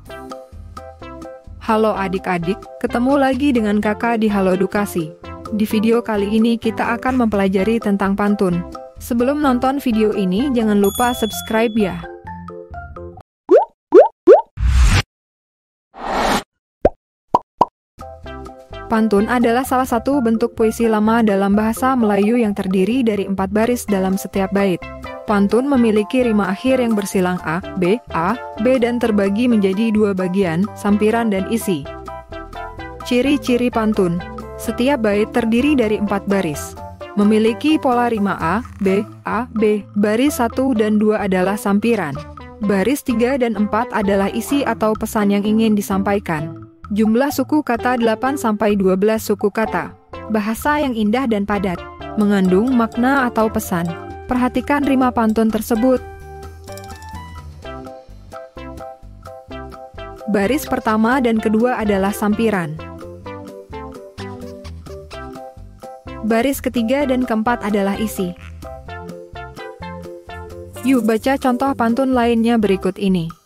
Halo adik-adik, ketemu lagi dengan kakak di Halo Edukasi. Di video kali ini kita akan mempelajari tentang pantun. Sebelum nonton video ini, jangan lupa subscribe ya. Pantun adalah salah satu bentuk puisi lama dalam bahasa Melayu yang terdiri dari 4 baris dalam setiap bait. Pantun memiliki rima akhir yang bersilang A, B, dan terbagi menjadi 2 bagian, sampiran dan isi. Ciri-ciri pantun. Setiap bait terdiri dari 4 baris. Memiliki pola rima A, B, baris 1 dan 2 adalah sampiran. Baris 3 dan 4 adalah isi atau pesan yang ingin disampaikan. Jumlah suku kata 8-12 suku kata. Bahasa yang indah dan padat, mengandung makna atau pesan. Perhatikan rima pantun tersebut. Baris pertama dan kedua adalah sampiran. Baris ketiga dan keempat adalah isi. Yuk baca contoh pantun lainnya berikut ini.